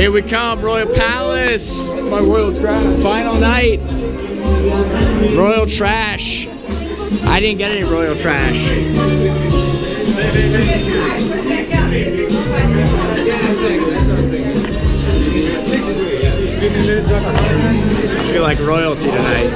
Here we come, Royal Palace. My royal trash. Final night. Royal Trash. I didn't get any Royal Trash. I feel like royalty tonight.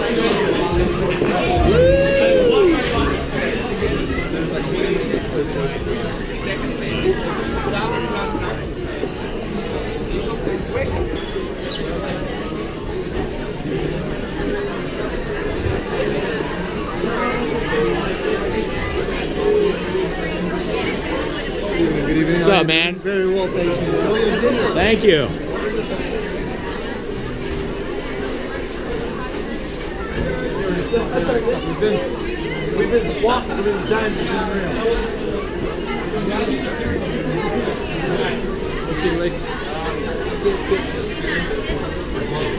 What's up, man? Very well, thank you. Enjoy your dinner. Thank you. We've been swapped so many times. Okay, like,